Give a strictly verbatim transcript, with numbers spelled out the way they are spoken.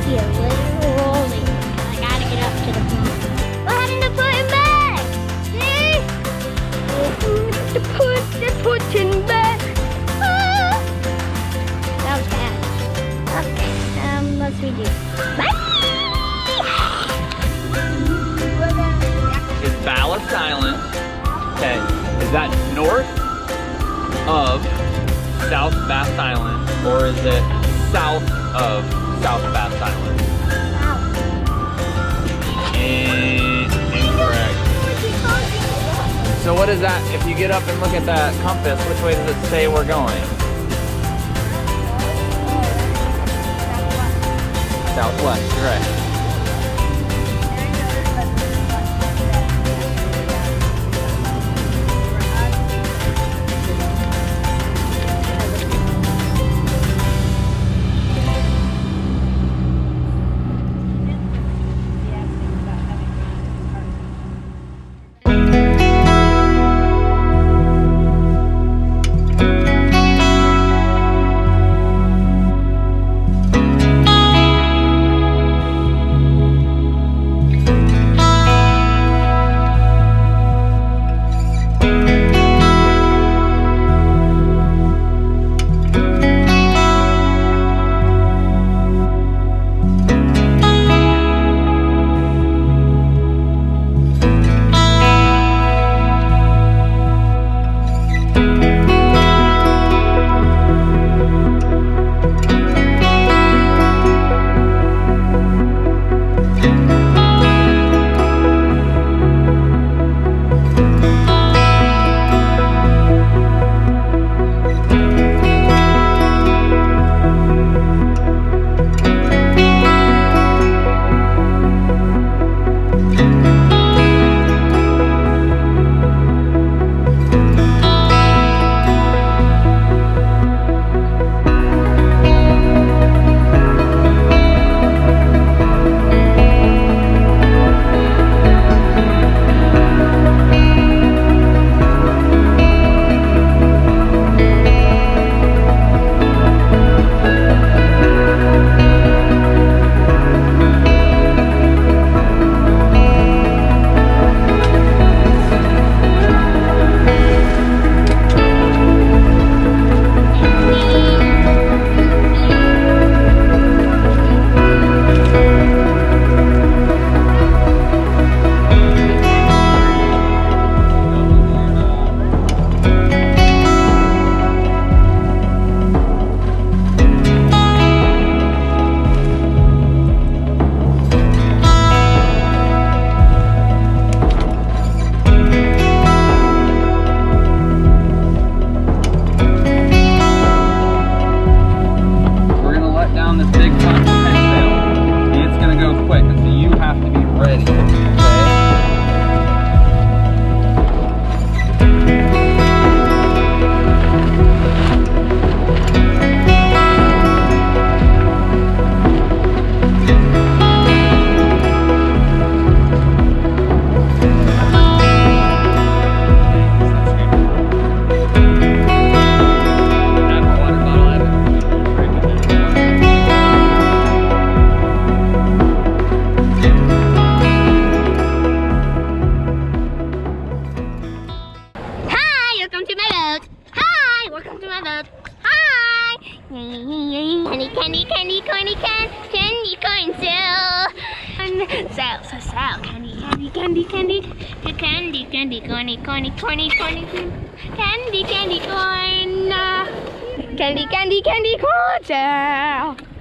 see a little rolling. I gotta get up to the front. What happened to putting back? See? The put, the putting back. Ah. That was bad. Okay, um, let's redo. Bye! It's Ballast Island. Okay, is that north of South Bass Island, or is it south of South Bass Island? South. In incorrect. So what is that? If you get up and look at that compass, which way does it say we're going? Southwest, you're right. Candy, candy, candy, candy, candy, corn, so, so, so, so, candy, candy, candy, candy, candy, candy, corny, corny, corny, corny, candy, candy, corn, candy, candy, candy, corn, so.